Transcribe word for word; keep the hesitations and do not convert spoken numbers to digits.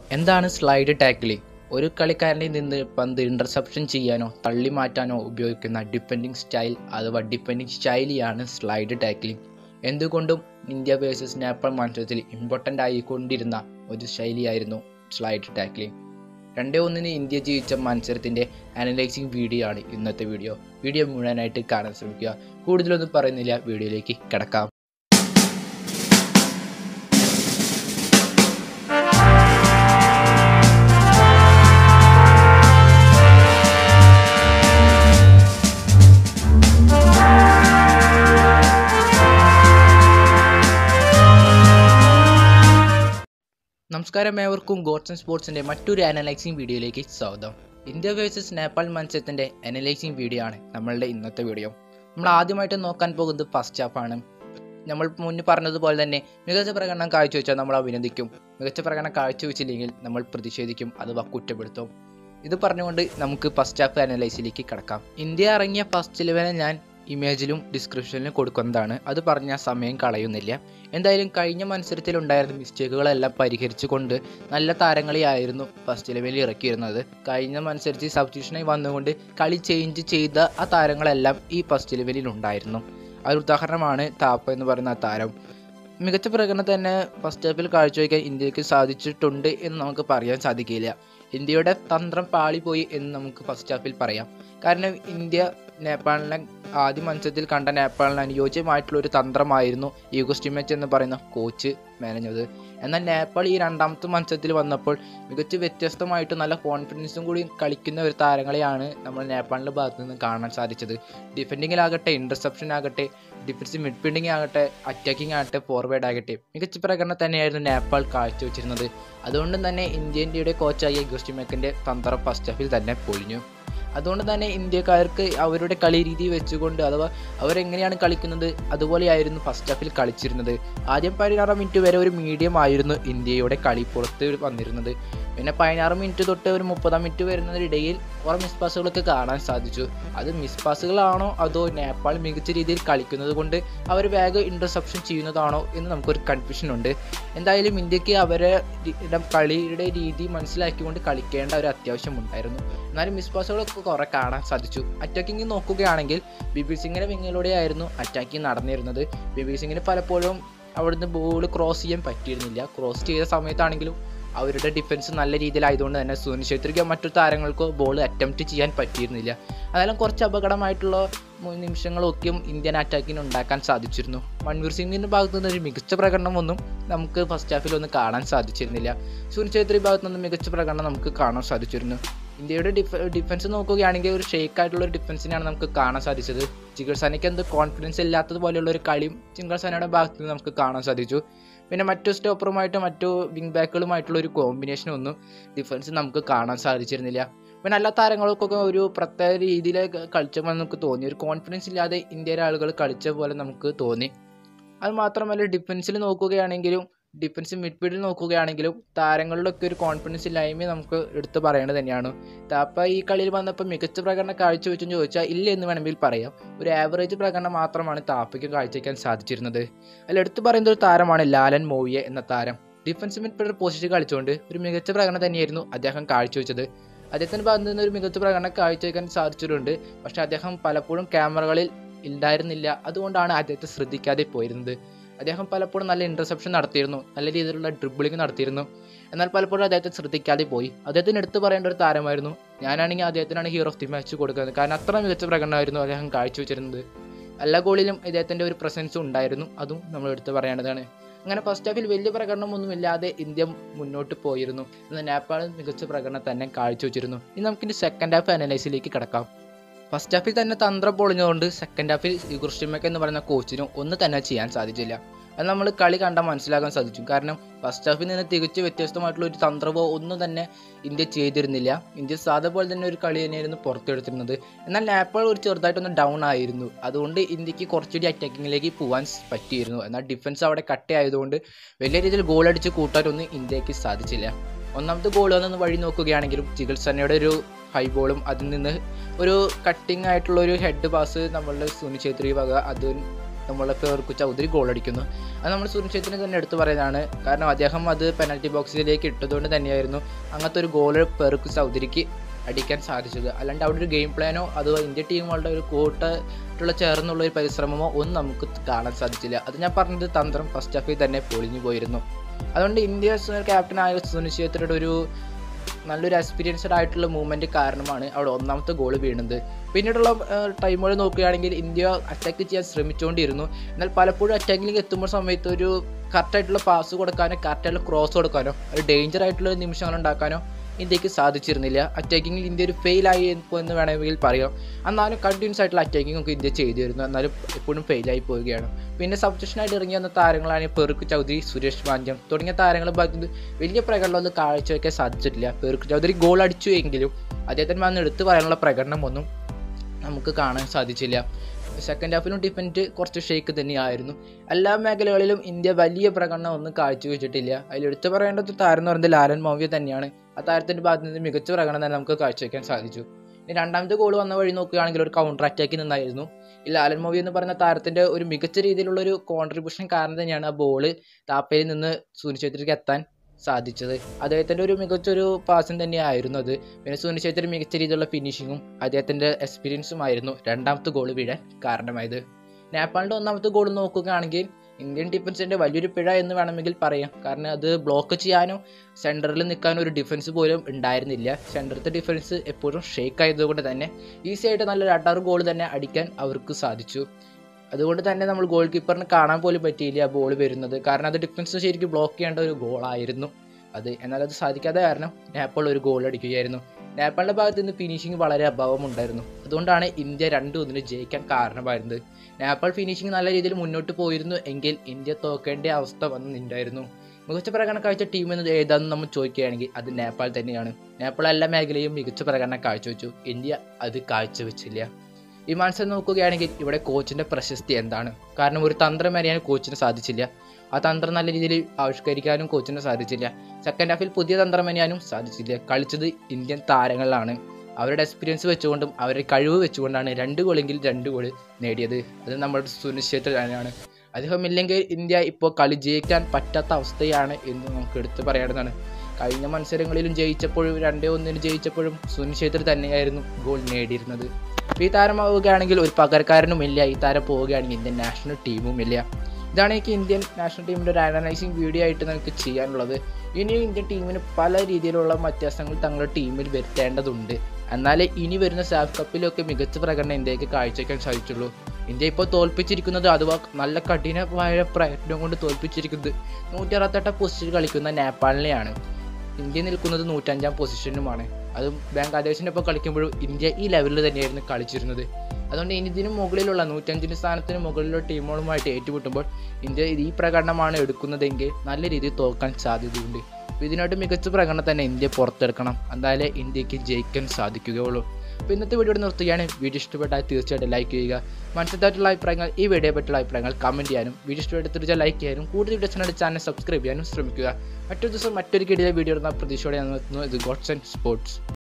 എന്താണ് സ്ലൈഡ് ടാക്കിളിംഗ്? ഒരു കളിക്കാരനിൽ നിന്ന് പന്ത് ഇന്റർസെപ്ഷൻ ചെയ്യാനോ തള്ളി മാറ്റാനോ ഉപയോഗിക്കുന്ന ഡിഫെൻഡിങ് സ്റ്റൈൽ അഥവാ ഡിഫെൻഡിങ് ശൈലിയാണ് സ്ലൈഡ് ടാക്കിളിംഗ്. എന്തുകൊണ്ടും ഇന്ത്യ വേഴ്സസ് നേപ്പാൾ മത്സരത്തിൽ ഇമ്പോർട്ടൻ്റ് ആയിക്കൊണ്ടിരുന്ന ഒരു ശൈലിയായിരുന്നു സ്ലൈഡ് ടാക്കിളിംഗ്. രണ്ടേ ഒന്നിന് ഇന്ത്യ ജയിച്ച മത്സരത്തിൻ്റെ അനലൈസിങ് വീഡിയോ ആണ് ഇന്നത്തെ വീഡിയോ. വീഡിയോ മുഴുവനായിട്ട് കാണാൻ ശ്രമിക്കുക. കൂടുതലൊന്നും പറയുന്നില്ല, വീഡിയോയിലേക്ക് കിടക്കാം. നമസ്കാരം, ഏവർക്കും ഗോഡ്സൺ സ്പോർട്സിൻ്റെ മറ്റൊരു അനലൈസിങ് വീഡിയോയിലേക്ക് സ്വാഗതം. ഇന്ത്യ വേഴ്സസ് നേപ്പാൾ മത്സരത്തിൻ്റെ അനലൈസിങ് വീഡിയോ ആണ് നമ്മളുടെ ഇന്നത്തെ വീഡിയോ. നമ്മൾ ആദ്യമായിട്ട് നോക്കാൻ പോകുന്നത് ഫസ്റ്റ് ഹാഫാണ്. നമ്മൾ മുന്നേ പറഞ്ഞതുപോലെ തന്നെ മികച്ച പ്രകടനം കാഴ്ചവെച്ചാൽ നമ്മൾ അഭിനന്ദിക്കും, മികച്ച പ്രകടനം കാഴ്ചവെച്ചില്ലെങ്കിൽ നമ്മൾ പ്രതിഷേധിക്കും അഥവാ കുറ്റപ്പെടുത്തും. ഇത് പറഞ്ഞുകൊണ്ട് നമുക്ക് ഫസ്റ്റ് ഹാഫ് അനലൈസിലേക്ക് കിടക്കാം. ഇന്ത്യ ഇറങ്ങിയ ഫസ്റ്റ് ഇലവനെ ഞാൻ ഇമേജിലും ഡിസ്ക്രിപ്ഷനിലും കൊടുക്കുന്നതാണ്. അത് പറഞ്ഞാൽ സമയം കളയുന്നില്ല. എന്തായാലും കഴിഞ്ഞ മത്സരത്തിലുണ്ടായിരുന്ന മിസ്റ്റേക്കുകളെല്ലാം പരിഹരിച്ചുകൊണ്ട് നല്ല താരങ്ങളെയായിരുന്നു ഫസ്റ്റ് ഇലവനിൽ ഇറക്കിയിരുന്നത്. കഴിഞ്ഞ മത്സരത്തിൽ സബ്സ്റ്റിറ്റ്യൂഷനായി വന്നുകൊണ്ട് കളി ചേഞ്ച് ചെയ്ത ആ താരങ്ങളെല്ലാം ഈ ഫസ്റ്റ് ഇലവനിൽ ഉണ്ടായിരുന്നു. ഒരു ഉദാഹരണമാണ് താപ്പ എന്ന് പറയുന്ന ആ താരം. മികച്ച പ്രകടനം തന്നെ ഫസ്റ്റ് ഹാഫിൽ കാഴ്ചവെക്കാൻ ഇന്ത്യക്ക് സാധിച്ചിട്ടുണ്ട് എന്ന് നമുക്ക് പറയാൻ സാധിക്കില്ല. ഇന്ത്യയുടെ തന്ത്രം പാളിപ്പോയി എന്ന് നമുക്ക് ഫസ്റ്റ് ഹാഫിൽ പറയാം. കാരണം ഇന്ത്യ നേപ്പാളിനെ ആദ്യ മത്സരത്തിൽ കണ്ട നേപ്പാളിന് അനുയോജ്യമായിട്ടുള്ള ഒരു തന്ത്രമായിരുന്നു ഈഗോസ്റ്റിമേറ്റ് എന്ന് പറയുന്ന കോച്ച് മെനഞ്ഞത്. എന്നാൽ നേപ്പാൾ ഈ രണ്ടാമത്തെ മത്സരത്തിൽ വന്നപ്പോൾ മികച്ച വ്യത്യസ്തമായിട്ട് നല്ല കോൺഫിഡൻസും കൂടി കളിക്കുന്ന ഒരു താരങ്ങളെയാണ് നമ്മൾ നേപ്പാളിൻ്റെ ഭാഗത്തു നിന്ന് കാണാൻ സാധിച്ചത്. ഡിഫെൻഡിങ്ങിലാകട്ടെ, ഇൻ്റർസെപ്ഷൻ ആകട്ടെ, ഡിഫൻസീവ് മിഡ്ഫീൽഡിംഗ് ആകട്ടെ, അറ്റാക്കിംഗ് ആകട്ടെ, ഫോർവേഡ് ആകട്ടെ, മികച്ച പ്രകടനം തന്നെയായിരുന്നു നേപ്പാൾ കാഴ്ചവെച്ചിരുന്നത്. അതുകൊണ്ട് തന്നെ ഇന്ത്യയുടെ കോച്ചായ ഈഗോസ്റ്റിമേറ്റിൻ്റെ തന്ത്രം ഫസ്റ്റ് ഹാഫിൽ തന്നെ പൊളിഞ്ഞു. അതുകൊണ്ട് തന്നെ ഇന്ത്യക്കാർക്ക് അവരുടെ കളി രീതി വെച്ചുകൊണ്ട് അഥവാ അവരെങ്ങനെയാണ് കളിക്കുന്നത് അതുപോലെയായിരുന്നു ഫസ്റ്റ് ഹാഫിൽ കളിച്ചിരുന്നത്. ആദ്യം പതിനാറ് മിനിറ്റ് വരെ ഒരു മീഡിയം ആയിരുന്നു ഇന്ത്യയുടെ കളി പുറത്ത് വന്നിരുന്നത്. പിന്നെ പതിനാറ് മിനിറ്റ് തൊട്ട് ഒരു മുപ്പതാം മിനിറ്റ് വരുന്നതിനിടയിൽ കുറേ മിസ് പാസുകളൊക്കെ കാണാൻ സാധിച്ചു. അത് മിസ് പാസുകളാണോ അതോ നേപ്പാൾ മികച്ച രീതിയിൽ കളിക്കുന്നത് കൊണ്ട് അവർ വേഗം ഇൻ്റർസെപ്ഷൻ ചെയ്യുന്നതാണോ എന്ന് നമുക്കൊരു കൺഫ്യൂഷൻ ഉണ്ട്. എന്തായാലും ഇന്ത്യക്ക് അവരെ കളിയുടെ രീതി മനസ്സിലാക്കിക്കൊണ്ട് കളിക്കേണ്ട ഒരു അത്യാവശ്യം ഉണ്ടായിരുന്നു. എന്നാലും മിസ് പാസുകളൊക്കെ കുറെ കാണാൻ സാധിച്ചു. അറ്റാക്കിങ് നോക്കുകയാണെങ്കിൽ ബിബി സിംഗിന്റെ വിങ്ങിലൂടെയായിരുന്നു അറ്റാക്കിങ് നടന്നിരുന്നത്. ബിബി സിംഗിന് പലപ്പോഴും അവിടുന്ന് ബോൾ ക്രോസ് ചെയ്യാൻ പറ്റിയിരുന്നില്ല. ക്രോസ് ചെയ്ത സമയത്താണെങ്കിലും അവരുടെ ഡിഫൻസ് നല്ല രീതിയിലായതുകൊണ്ട് തന്നെ സുനിൽ ഛേത്രിക്കോ മറ്റു താരങ്ങൾക്കോ ബോൾ അറ്റംപ്റ്റ് ചെയ്യാൻ പറ്റിയിരുന്നില്ല. അതെല്ലാം കുറച്ച് അപകടമായിട്ടുള്ള നിമിഷങ്ങളൊക്കെയും ഇന്ത്യൻ അറ്റാക്കിന് ഉണ്ടാക്കാൻ സാധിച്ചിരുന്നു. മൻവീർ സിംഗിൻ്റെ ഭാഗത്തു നിന്ന് ഒരു മികച്ച പ്രകടനമൊന്നും നമുക്ക് ഫസ്റ്റ് ഹാഫിലൊന്നും കാണാൻ സാധിച്ചിരുന്നില്ല. സുനിൽ ഛേത്രി ഭാഗത്തു നിന്ന് മികച്ച പ്രകടനം നമുക്ക് കാണാൻ സാധിച്ചിരുന്നു. ഇന്ത്യയുടെ ഡിഫ ഡിഫൻസ് നോക്കുകയാണെങ്കിൽ ഒരു ഷേക്ക് ആയിട്ടുള്ള ഒരു ഡിഫൻസിനെയാണ് നമുക്ക് കാണാൻ സാധിച്ചത്. ചികിത്സാനയ്ക്ക് എന്ത് കോൺഫിഡൻസ് ഇല്ലാത്തതുപോലെയുള്ള ഒരു കളിയും ചികിത്സാനയുടെ ഭാഗത്ത് നിന്ന് നമുക്ക് കാണാൻ സാധിച്ചു. പിന്നെ മറ്റു സ്റ്റോപ്പറുമായിട്ട് മറ്റു വിങ് ബാക്കുകളുമായിട്ടുള്ള ഒരു കോമ്പിനേഷനൊന്നും ഡിഫൻസ് നമുക്ക് കാണാൻ സാധിച്ചിരുന്നില്ല. പിന്നെ എല്ലാ താരങ്ങൾക്കൊക്കെ ഒരു പ്രത്യേക രീതിയിൽ കളിച്ചപ്പോൾ നമുക്ക് തോന്നി. ഒരു കോൺഫിഡൻസ് ഇല്ലാതെ ഇന്ത്യയിലെ ആളുകൾ കളിച്ച പോലെ നമുക്ക് തോന്നി. അത് മാത്രമല്ല ഡിഫൻസിൽ നോക്കുകയാണെങ്കിലും ഡിഫൻസീവ് മിഡ്ഫീൽഡിൽ നോക്കുകയാണെങ്കിലും താരങ്ങളിലൊക്കെ ഒരു കോൺഫിഡൻസ് ഇല്ലായ്മ നമുക്ക് എടുത്ത് പറയേണ്ടത് തന്നെയാണ്. താപ്പ ഈ കളിയിൽ വന്നപ്പോൾ മികച്ച പ്രകടനം കാഴ്ചവെച്ചെന്ന് ചോദിച്ചാൽ ഇല്ല എന്ന് വേണമെങ്കിൽ പറയാം. ഒരു ആവറേജ് പ്രകടനം മാത്രമാണ് താപ്പയ്ക്ക് കാഴ്ചവെക്കാൻ സാധിച്ചിരുന്നത്. അതിൽ എടുത്തു പറയുന്ന ഒരു താരമാണ് ലാലൻ മോവിയെ എന്ന താരം. ഡിഫൻസീവ് മിഡ്ഫീൽഡർ പൊസിഷൻ കളിച്ചുകൊണ്ട് ഒരു മികച്ച പ്രകടനം തന്നെയായിരുന്നു അദ്ദേഹം കാഴ്ചവെച്ചത്. അദ്ദേഹത്തിൻ്റെ ഭാഗത്ത് നിന്ന് ഒരു മികച്ച പ്രകടനം കാഴ്ചവെക്കാൻ സാധിച്ചിട്ടുണ്ട്. പക്ഷേ അദ്ദേഹം പലപ്പോഴും ക്യാമറകളിൽ ഉണ്ടായിരുന്നില്ല. അതുകൊണ്ടാണ് അദ്ദേഹത്തെ ശ്രദ്ധിക്കാതെ പോയിരുന്നത്. അദ്ദേഹം പലപ്പോഴും നല്ല ഇൻ്റർസെപ്ഷൻ നടത്തിയിരുന്നു, നല്ല രീതിയിലുള്ള ഡ്രിബിളിംഗ് നടത്തിയിരുന്നു. എന്നാൽ പലപ്പോഴും അദ്ദേഹത്തെ ശ്രദ്ധിക്കാതെ പോയി. അദ്ദേഹത്തിന് എടുത്തു പറയേണ്ട ഒരു താരമായിരുന്നു. ഞാനാണെങ്കിൽ അദ്ദേഹത്തിനാണ് ഹീറോ ഓഫ് ദി മാച്ച് കൊടുക്കുന്നത്. കാരണം അത്ര മികച്ച പ്രകടനമായിരുന്നു അദ്ദേഹം കാഴ്ചവെച്ചിരുന്നത്. എല്ലാ ഗോളിലും ഇദ്ദേഹത്തിൻ്റെ ഒരു പ്രസൻസ് ഉണ്ടായിരുന്നു. അതും നമ്മൾ എടുത്തു പറയേണ്ടതാണ്. അങ്ങനെ ഫസ്റ്റ് ഹാഫിൽ വലിയ പ്രകടനമൊന്നുമില്ലാതെ ഇന്ത്യ മുന്നോട്ട് പോയിരുന്നു. എന്നാൽ നേപ്പാൾ മികച്ച പ്രകടനം തന്നെ കാഴ്ചവെച്ചിരുന്നു. ഇനി നമുക്കിനി സെക്കൻഡ് ഹാഫ് അനലൈസിലേക്ക് കിടക്കാം. ഫസ്റ്റ് ഹാഫിൽ തന്നെ തന്ത്രം പൊളിഞ്ഞതുകൊണ്ട് സെക്കൻഡ് ഹാഫിൽ ഈഗോസ്റ്റിമേറ്റ് എന്ന് പറയുന്ന കോച്ചിനും ഒന്നും തന്നെ ചെയ്യാൻ സാധിച്ചില്ല. അത് നമ്മൾ കളി കണ്ടാൽ മനസ്സിലാക്കാൻ സാധിച്ചു. കാരണം ഫസ്റ്റ് ഹാഫിൽ നിന്ന് തികച്ച് വ്യത്യസ്തമായിട്ടുള്ള ഒരു തന്ത്രമോ ഒന്നും തന്നെ ഇന്ത്യ ചെയ്തിരുന്നില്ല. ഇന്ത്യ സാധാ പോലെ തന്നെ ഒരു കളി തന്നെയായിരുന്നു പുറത്തെടുത്തിരുന്നത്. എന്നാൽ നേപ്പാൾ ഒരു ചെറുതായിട്ടൊന്ന് ഡൗൺ ആയിരുന്നു. അതുകൊണ്ട് ഇന്ത്യക്ക് കുറച്ചുകൂടി അറ്റാക്കിങ്ങിലേക്ക് പോകാൻ പറ്റിയിരുന്നു. എന്നാൽ ഡിഫൻസ് അവിടെ കട്ടയായതുകൊണ്ട് വലിയ രീതിയിൽ ഗോൾ അടിച്ച് കൂട്ടാനൊന്നും ഇന്ത്യക്ക് സാധിച്ചില്ല. ഒന്നാമത്തെ ഗോൾ വന്നൊന്ന് വഴി നോക്കുകയാണെങ്കിലും ചികിത്സനയുടെ ഒരു ഹൈ ബോളും അതിൽ നിന്ന് ഒരു കട്ടിങ് ആയിട്ടുള്ള ഒരു ഹെഡ് പാസ് നമ്മളുടെ സുനിൽ ഛേത്രി വക അത് നമ്മളെ ഫെറുഖ് ചൗധരി ഗോൾ അടിക്കുന്നു. അത് നമ്മൾ സുനിൽ ഛേത്രിനെ തന്നെ എടുത്തു പറയുന്നതാണ്. കാരണം അദ്ദേഹം അത് പെനൽറ്റി ബോക്സിലേക്ക് ഇട്ടതുകൊണ്ട് തന്നെയായിരുന്നു അങ്ങനത്തെ ഒരു ഗോൾ ഫെറുഖ് ചൗധരിക്ക് അടിക്കാൻ സാധിച്ചത്. അല്ലാണ്ട് അവിടെ ഒരു ഗെയിം പ്ലാനോ അതോ ഇന്ത്യ ടീമുകളുടെ ഒരു കൂട്ടായിട്ടുള്ള ചേർന്നുള്ള ഒരു പരിശ്രമമോ ഒന്നും നമുക്ക് കാണാൻ സാധിച്ചില്ല. അത് ഞാൻ പറഞ്ഞത് തന്ത്രം ഫസ്റ്റ് ഹാഫിൽ തന്നെ പൊളിഞ്ഞു പോയിരുന്നു. അതുകൊണ്ട് ഇന്ത്യ ക്യാപ്റ്റനായ സുനിൽ ഛേത്രിയുടെ ഒരു നല്ലൊരു എക്സ്പീരിയൻസ്ഡ് ആയിട്ടുള്ള മൂവ്മെൻറ്റ് കാരണമാണ് അവിടെ ഒന്നാമത്തെ ഗോൾ വീണത്. പിന്നീടുള്ള ടൈമുകൾ നോക്കുകയാണെങ്കിൽ ഇന്ത്യ അറ്റാക്ക് ചെയ്യാൻ ശ്രമിച്ചുകൊണ്ടിരുന്നു. എന്നാൽ പലപ്പോഴും അറ്റാക്കിലേക്ക് എത്തുമ്പോൾ സമയത്ത് ഒരു കറക്റ്റായിട്ടുള്ള പാസ് കൊടുക്കാനോ കറക്റ്റായിട്ടുള്ള ക്രോസ് കൊടുക്കാനോ ഒരു ഡേഞ്ചർ ആയിട്ടുള്ള നിമിഷങ്ങൾ ഉണ്ടാക്കാനോ ഇന്ത്യക്ക് സാധിച്ചിരുന്നില്ല. അറ്റാക്കിങ്ങിൽ ഇന്ത്യ ഒരു ഫെയിലായി എന്ന് വേണമെങ്കിൽ പറയാം. എന്നാലും കണ്ടിന്യൂസ് ആയിട്ടുള്ള അറ്റാക്കിംഗ് ഒക്കെ ഇന്ത്യ ചെയ്തു വരുന്നു. എന്നാലും എപ്പോഴും ഫെയിലായി പോവുകയാണ്. പിന്നെ സബ്സ്റ്റിറ്റ്യൂഷനായിട്ട് ഇറങ്ങി വന്ന താരങ്ങളാണ് ഫെറുഖ് ചൗധരി, സുരേഷ് മാഞ്ചം തുടങ്ങിയ താരങ്ങളെ ഭാഗത്ത് വലിയ പ്രകടനമൊന്നും കാഴ്ചവെക്കാൻ സാധിച്ചിട്ടില്ല. ഫെറുഖ് ചൗധരി ഗോൾ അടിച്ചു എങ്കിലും അദ്ദേഹത്തിന് വന്ന് എടുത്തു പറയാനുള്ള പ്രകടനമൊന്നും നമുക്ക് കാണാൻ സാധിച്ചില്ല. സെക്കൻഡ് ഹാഫിലും ഡിഫൻറ്റ് കുറച്ച് ഷേക്ക് തന്നെയായിരുന്നു. എല്ലാ മേഖലകളിലും ഇന്ത്യ വലിയ പ്രകടനം ഒന്നും കാഴ്ചവെച്ചിട്ടില്ല. അതിൽ എടുത്തു പറയേണ്ടത് താരം എന്ന് പറയുന്നത് ലാലൻ മൗവ്യ തന്നെയാണ്. ആ താരത്തിൻ്റെ ഭാഗത്ത് നിന്ന് മികച്ച പ്രകടനം തന്നെ നമുക്ക് കാഴ്ചവെക്കാൻ സാധിച്ചു. ഇനി രണ്ടാമത്തെ ഗോൾ വന്ന വഴി നോക്കുകയാണെങ്കിൽ ഒരു കൗണ്ടർ അറ്റാക്കിൽ നിന്നായിരുന്നു. ഈ ലാലൻ മൗവ്യ എന്ന് പറയുന്ന താരത്തിൻ്റെ ഒരു മികച്ച രീതിയിലുള്ള ഒരു കോൺട്രിബ്യൂഷൻ കാരണം തന്നെയാണ് ആ ബോൾ താപ്പയിൽ നിന്ന് സുനിൽ ഛേത്രിക്ക് എത്താൻ സാധിച്ചത്. അദ്ദേഹത്തിൻ്റെ ഒരു മികച്ചൊരു പാസും തന്നെയായിരുന്നു അത്. പിന്നെ സുനിൽ ഛേത്രി മികച്ച രീതിയിലുള്ള ഫിനിഷിങ്ങും അദ്ദേഹത്തിൻ്റെ എക്സ്പീരിയൻസും ആയിരുന്നു രണ്ടാമത്തെ ഗോൾ വീഴാൻ കാരണമായത്. നേപ്പാളിൻ്റെ ഒന്നാമത്തെ ഗോൾ നോക്കുകയാണെങ്കിൽ ഇന്ത്യൻ ഡിഫൻസിൻ്റെ വലിയൊരു പിഴ എന്ന് വേണമെങ്കിൽ പറയാം. കാരണം അത് ബ്ലോക്ക് ചെയ്യാനോ സെൻറ്ററിൽ നിൽക്കാനോ ഒരു ഡിഫൻസ് പോലും ഉണ്ടായിരുന്നില്ല. സെൻറ്ററിലത്തെ ഡിഫൻസ് എപ്പോഴും ഷേക്ക് ആയതുകൊണ്ട് തന്നെ ഈസി ആയിട്ട് നല്ലൊരു അട്ടാറ് ഗോൾ തന്നെ അടിക്കാൻ അവർക്ക് സാധിച്ചു. അതുകൊണ്ട് തന്നെ നമ്മൾ ഗോൾ കീപ്പറിന് കാണാൻ പോലും പറ്റിയില്ല ആ ബോൾ വരുന്നത്. കാരണം അത് ഡിഫൻസ് ശരിക്കും ബ്ലോക്ക് ചെയ്യേണ്ട ഒരു ഗോളായിരുന്നു അത്. എന്നാൽ അത് സാധിക്കാതെ കാരണം നേപ്പാൾ ഒരു ഗോൾ അടിക്കുകയായിരുന്നു. നേപ്പാളിൻ്റെ ഭാഗത്ത് നിന്ന് ഫിനിഷിങ് വളരെ അഭാവമുണ്ടായിരുന്നു. അതുകൊണ്ടാണ് ഇന്ത്യ രണ്ട് ഒന്നിന് ജയിക്കാൻ കാരണമായിരുന്നത്. നേപ്പാൾ ഫിനിഷിങ് നല്ല രീതിയിൽ മുന്നോട്ട് പോയിരുന്നു എങ്കിൽ ഇന്ത്യ തോക്കേണ്ട അവസ്ഥ വന്നിട്ടുണ്ടായിരുന്നു. മികച്ച പ്രകടനം കാഴ്ച ടീം എന്ന് ഏതാണെന്ന് നമ്മൾ ചോദിക്കുകയാണെങ്കിൽ അത് നേപ്പാൾ തന്നെയാണ്. നേപ്പാൾ എല്ലാ മേഖലയും മികച്ച പ്രകടനം കാഴ്ചവെച്ചു. ഇന്ത്യ അത് കാഴ്ചവെച്ചില്ല. ഈ മത്സരം നോക്കുകയാണെങ്കിൽ ഇവിടെ കോച്ചിൻ്റെ പ്രശസ്തി എന്താണ്? കാരണം ഒരു തന്ത്രം അറിയാൻ കോച്ചിന് സാധിച്ചില്ല. ആ തന്ത്രം നല്ല രീതിയിൽ ആവിഷ്കരിക്കാനും കോച്ചിന് സാധിച്ചില്ല. സെക്കൻഡ് ഹാഫിൽ പുതിയ തന്ത്രം അറിയാനും സാധിച്ചില്ല. കളിച്ചത് ഇന്ത്യൻ താരങ്ങളാണ്. അവരുടെ എക്സ്പീരിയൻസ് വെച്ചുകൊണ്ടും അവരുടെ കഴിവ് വെച്ചുകൊണ്ടാണ് രണ്ട് ഗോളെങ്കിൽ രണ്ട് ഗോൾ നേടിയത്. അത് നമ്മുടെ സുനിൽ ഛേത്രി തന്നെയാണ്. അദ്ദേഹം ഇല്ലെങ്കിൽ ഇന്ത്യ ഇപ്പോൾ കളി ജയിക്കാൻ പറ്റാത്ത അവസ്ഥയാണ് എന്ന് നമുക്ക് എടുത്ത് പറയേണ്ടതാണ്. കഴിഞ്ഞ മത്സരങ്ങളിലും ജയിച്ചപ്പോഴും രണ്ടേ ഒന്നിന് ജയിച്ചപ്പോഴും സുനിൽ ഛേത്രി തന്നെയായിരുന്നു ഗോൾ നേടിയിരുന്നത്. അപ്പോൾ ഈ താരം ആവുകയാണെങ്കിൽ ഒരു പകരക്കാരനുമില്ല. ഈ താരം പോവുകയാണെങ്കിൽ ഇന്ത്യൻ നാഷണൽ ടീമുമില്ല. ഇതാണ് എനിക്ക് ഇന്ത്യൻ നാഷണൽ ടീമിൻ്റെ ഒരു അനലൈസിങ് വീഡിയോ ആയിട്ട് നമുക്ക് ചെയ്യാനുള്ളത്. ഇനി ഇന്ത്യൻ ടീമിന് പല രീതിയിലുള്ള വ്യത്യാസങ്ങൾ തങ്ങളുടെ ടീമിൽ വരുത്തേണ്ടതുണ്ട്. എന്നാലേ ഇനി വരുന്ന സാഫ് കപ്പിലൊക്കെ മികച്ച പ്രകടനം ഇന്ത്യക്ക് കാഴ്ചവെക്കാൻ സാധിച്ചുള്ളൂ. ഇന്ത്യ ഇപ്പോൾ തോൽപ്പിച്ചിരിക്കുന്നത് അഥവാ നല്ല കഠിനമായ പ്രയത്നം കൊണ്ട് തോൽപ്പിച്ചിരിക്കുന്നത് നൂറ്റി അറുപത്തെട്ടാം പൊസിഷനിൽ കളിക്കുന്ന നേപ്പാളിനെയാണ്. ഇന്ത്യ നിൽക്കുന്നത് നൂറ്റഞ്ചാം പൊസിഷനുമാണ്. അതും ബംഗ്ലാദേശിൻ്റെ ഒപ്പം കളിക്കുമ്പോഴും ഇന്ത്യ ഈ ലെവലിൽ തന്നെയായിരുന്നു കളിച്ചിരുന്നത്. അതുകൊണ്ട് ഇനി ഇതിന് മുകളിലുള്ള നൂറ്റഞ്ചിൻ്റെ സ്ഥാനത്തിന് മുകളിലുള്ള ടീമുകളുമായിട്ട് ഏറ്റുമുട്ടുമ്പോൾ ഇന്ത്യ ഈ പ്രകടനമാണ് എടുക്കുന്നതെങ്കിൽ നല്ല രീതിയിൽ തോൽക്കാൻ സാധ്യതയുണ്ട്. അപ്പോൾ ഇതിനായിട്ട് മികച്ച പ്രകടനം തന്നെ ഇന്ത്യ പുറത്തെടുക്കണം. എന്നാലേ ഇന്ത്യക്ക് ജയിക്കാൻ സാധിക്കുകയുള്ളൂ. അപ്പോൾ ഇന്നത്തെ വീഡിയോ നിർത്തുകയാണ്. വീഡിയോ ഇഷ്ടപ്പെട്ടാൽ തീർച്ചയായിട്ടും ലൈക്ക് ചെയ്യുക. മനസ്സിലായിട്ടുള്ള അഭിപ്രായങ്ങൾ ഈ വീഡിയോയെ പറ്റിയുള്ള അഭിപ്രായങ്ങൾ കമൻറ്റ് ചെയ്യാനും വീഡിയോ ഇഷ്ടപ്പെട്ട് തീർച്ചയായും ലൈക്ക് ചെയ്യാനും കൂടുതൽ വീഡിയോസിനായിട്ട് ചാനൽ സബ്സ്ക്രൈബ് ചെയ്യാനും ശ്രമിക്കുക. മറ്റൊരു ദിവസം മറ്റൊരു കിടില വീഡിയോ എന്ന പ്രതീക്ഷയോടെ ഞാൻ നിർത്തുന്നു. ഇത് ഗോഡ്സൺ സ്പോർട്സ്.